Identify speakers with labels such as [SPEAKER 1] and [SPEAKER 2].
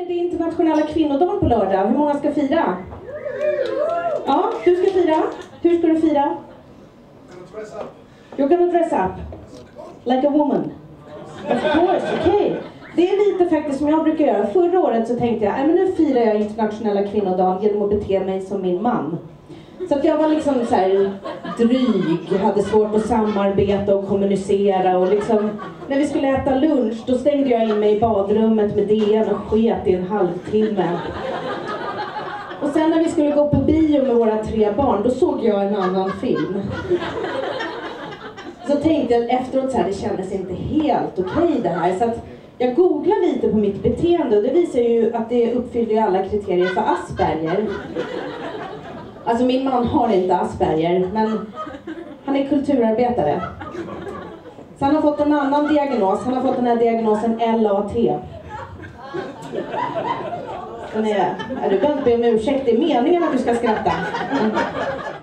[SPEAKER 1] Hörrni, det är internationella kvinnodagen på lördag. Hur många ska fira? Ja, du ska fira. Hur ska du fira? You're gonna dress up. Like a woman. Of course, okay. Det är lite faktiskt som jag brukar göra. Förra året så tänkte jag, men nu firar jag internationella kvinnodagen genom att bete mig som min man. Så att jag var liksom så här dryg, hade svårt att samarbeta och kommunicera och liksom när vi skulle äta lunch då stängde jag in mig i badrummet med DN och sket i en halvtimme. Och sen när vi skulle gå på bio med våra 3 barn då såg jag en annan film. Så tänkte jag efteråt så här, det kändes inte helt okej det här så att jag googlade lite på mitt beteende och det visar ju att det uppfyller alla kriterier för Asperger. Alltså min man har inte Asperger, men han är kulturarbetare. Så han har fått en annan diagnos. Han har fått den här diagnosen LAT. Du behöver inte be om ursäkt, det är meningen att du ska skratta.